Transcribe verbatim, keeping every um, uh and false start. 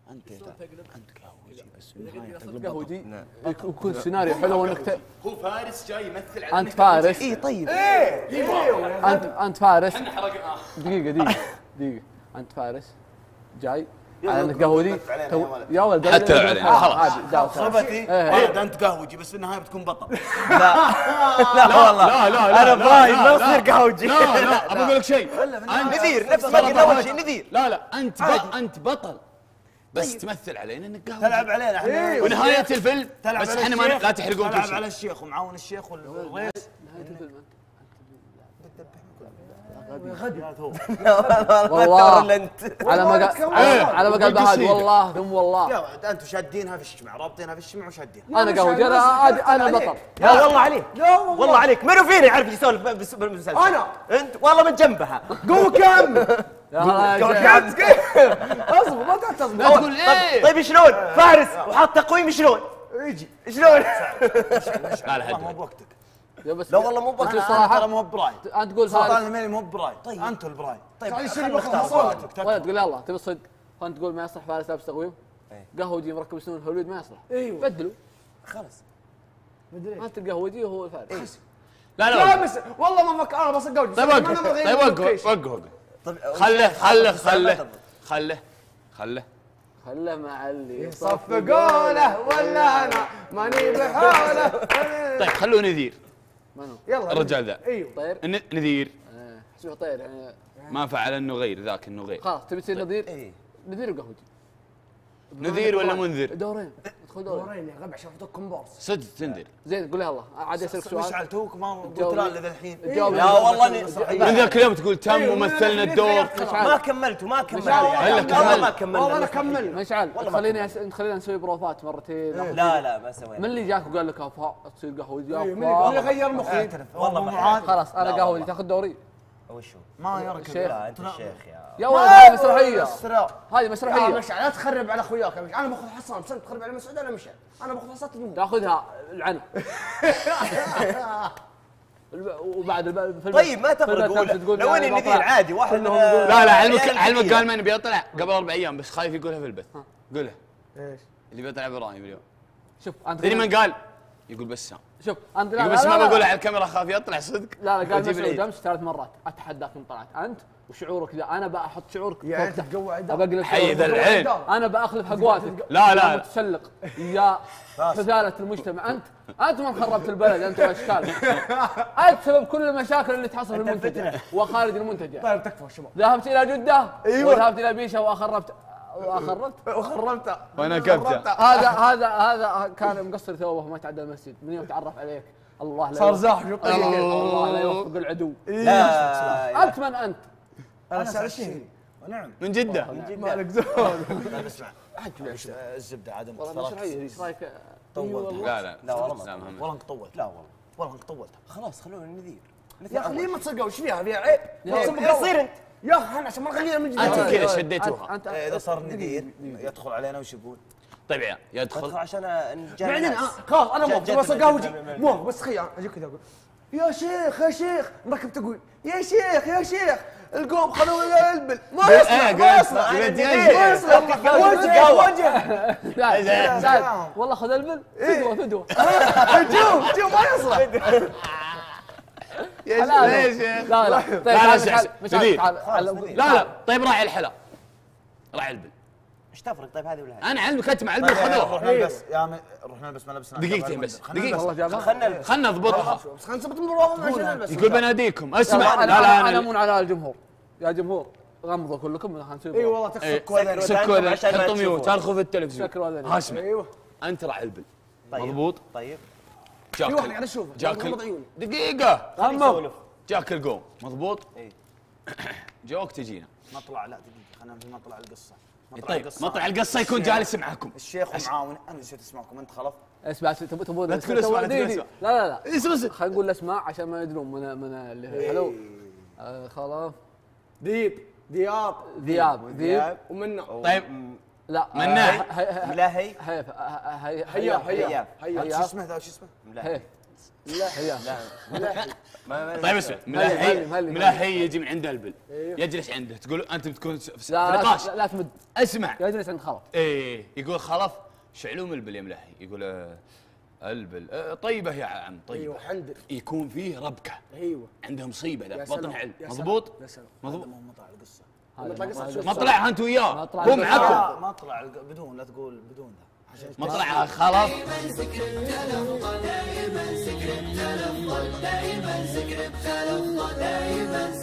انت انت قهوجي بس بالنهايه تقلب قهوجي يكون سيناريو حلو انك هو فارس جاي يمثل على انت فارس. اي طيب ايه انت انت فارس. دقيقه دقيقه دقيقه انت فارس جاي على انك قهوجي يا ولد حتى لو علينا خلاص صفتي بعد انت قهوجي بس بالنهايه بتكون بطل. لا لا والله لا لا لا انا برايي ما يصير قهوجي. لا لا ابى اقول لك شيء نذير نفس ما قلنا اول شيء نذير. لا لا انت انت بطل بس تمثل علينا انك قهوجي تلعب علينا احنا ونهايه الفيلم بس احنا ما لا تحرقون كل تلعب شيء. على الشيخ ومعاون الشيخ والرئيس. نهايه الفيلم والله انت على ما قال على ما قال بهاد والله ثم والله يا ولد انتم شادينها في الشمع رابطينها في الشمع وشادينها. انا قهوجي انا انا بطل. لا والله عليك والله عليك منو فيني يعرف يسولف بالمسلسل؟ انا انت والله من جنبها. قوم كمل يا اصبر ما تعتصب. لا تقول ايه طيب شلون؟ فارس وحاط تقويم شلون؟ يجي شلون؟ لا لا مو بوقتك. بس لا والله مو بوقتك الصراحه ترى مو براي. انت تقول سلطان فارس الميلي مو براي. طيب انتم البراي. طيب خلينا ولا تقول يلا تبي الصدق فانت تقول ما يصلح فارس لابس تقويم قهوجي مركب سنون هوليود ما يصلح. ايوه بدلوا خلاص انت القهوجي وهو الفارس. لا لا لا بس والله ما فكر انا بس قهوجي. طيب وقف طيب وقف وقف خله خله خله خله خله خله مع اللي صفقوله ولا انا ماني بحاله. طيب خلوه نذير. منو؟ يلا الرجال ذا ايوه طير الن- نذير اسمه طير يعني ما فعل انه غير ذاك انه غير. خلاص تبي تصير نذير نذير وقهوجي نذير ولا منذر؟ دورين ادخل دورين دورين يا غبي عشان اعطوك كومبارس. صدق تنذر. زين قول يلا عاد اسالك سؤال مشعل توك ما قلت جاوب. لا الا الحين. جاوب. لا والله من ذاك اليوم تقول تم ومثلنا الدور. ما كملت ما كملت إلا كمل. والله ما كملت. والله انا كمل. مشعل خليني أس... خلينا نسوي بروفات مرتين. لا لا ما سوينا. من اللي جاك وقال لك افا تصير قهوجي من افا اللي غير مخي؟ والله ما خلاص انا قهوجي تاخذ دوري. وشو؟ ما يركب. الشيخ لا انت الشيخ يا يا ولد هذه مسرحيه هذه يا مسرحيه مشعل لا تخرب على اخوياك يا مشعل. انا باخذ حصان بس انت تخرب على مسعود انا مشعل. انا باخذ حصان تجيبه. تاخذها العنب وبعد الفيلم طيب ما تفرق قول لو اني نذير عادي واحد من لا لا علمك علمك قال من بيطلع قبل اربع ايام بس خايف يقولها في البث. قولها ايش؟ اللي بيطلع ابراهيم اليوم. شوف انت تدري من قال؟ يقول بسام. شوف انت يقول بس ما بقولها على الكاميرا خاف يطلع صدق. لا لا قال وأجيب مسعود العيد. امس ثلاث مرات اتحداك ان طلعت انت وشعورك ذا انا بحط شعورك يعني فوق انت تقوى عداء. ابى اقلب حي ذا العين. انا باخلف حقواتك لا لا يا لا. متسلق يا خذاله المجتمع انت انت من خربت البلد انت واشكالك انت سبب كل المشاكل اللي تحصل في المنتجع وخارج المنتجع. طيب تكفى شباب. ذهبت الى جده أيوة. وذهبت الى بيشه واخربت واخربت وخربته. وانا كبته. هذا هذا هذا كان مقصر ثوبه ما تعدى المسجد من يوم تعرف عليك الله لا صار يوفق. زاح شو طيب. الله لا يوفق العدو. لا انت من انت؟ انا سال الشيء. ونعم. من جده. مالك زول. لا اسمع الزبده عدم والله مسرحيه ايش رايك؟ طولت. لا لا لا والله لا ما مهم. والله انك طولت. لا والله والله انك طولت. خلاص خلونا نذير. يا اخي ليه ما تصدقوا ايش فيها؟ فيها عيب. يصير انت يا اخي احنا عشان ما نخليها من جديد. انت كذا شديتوها. انت اذا صار نذير يدخل علينا وش يقول؟ طيب يا ادخل يدخل عشان نجي بعدين الناس. خلاص انا مو جد- بس جد- قهوجي جد- مو بس خي اجيك كذا اقول يا شيخ يا شيخ مركب تقول يا شيخ يا شيخ القوم خلونا البل ما يصلح ما يصلح قلت أنا ايش؟ نذير. ما يصلح وجه وجه لا لا والله خذ البل فدوه فدوه هجوم هجوم ما يصلح. ليش يا لا لا طيب لا، تعال لا، تعال مش نذير. تعال خلاص، تعال. نذير. لا لا طيب راعي الحلا راعي البل. ايش تفرق طيب هذه ولا هذه؟ انا علمك انت مع البل طيب خذوها. نروح نلبس يا عمي نروح نلبس ملابسنا. دقيقتين بس دقيقة والله جابها خلنا نلبس خلنا نضبطها. بس خلنا نثبت المروحه عشان نلبس. يقول بناديكم اسمع انا لا لا انا انا امون على الجمهور يا جمهور غمضوا كلكم هنسوي اي والله إيه، تكسر كويس. سكوا ذا، عشان ما حطوا ميوت تشوفون. تدخل في التلفزيون. شكرا لك. ها اسمع ايوه انت راعي البل طيب. مضبوط. طيب جاك في واحد قاعد اشوفه جاك غمض عيوني. دقيقة غمض جاك القوم مضبوط. إيه. جوك تجينا. مطلع لا دقيقه خلينا في مطلع القصه. طيب مطلع القصة يكون جالس معكم. الشيخ ومعاون انا نسيت اسمعكم انت خلف. اسمع تبون تبون لا تقول اسمع، لا تقول اسمع. لا لا لا اسمع اسمع. خلينا نقول الاسماء عشان ما يدرون من من اللي حلو آه، خلاص ديب دياب ذياب ذيب ومنه طيب لا مناح. ه- ه- ه- ملاهي هيف ه- ه- هيا هيا هيا. هيا شو اسمه ذا شو اسمه؟ هيف طيب اسمع، ملاحي ملاحي يجي من عند البل يجلس عنده، تقول انت بتكون في لا نقاش. لا, لا تمد. اسمع، يجلس عند خلف. ايه يقول خلف شعلوم البل يا ملاحي، يقول آه، البل آه، طيبه يا عم طيبه. ايوه حندر. يكون فيه ربكه. ايوه عنده مصيبه ذا يا بطن سلام. علم. يا سلام. مضبوط؟ يا سلام. مضبوط. مو مطلع القصه. مطلع قصة شو ما طلع انت وياه، ما طلع هو القصة. معكم. لا ما طلع الق- بدون لا تقول بدون ذا عشان ما طلع خلاص. دائما ذكر التلفظ دائما ذكر التلفظ دائما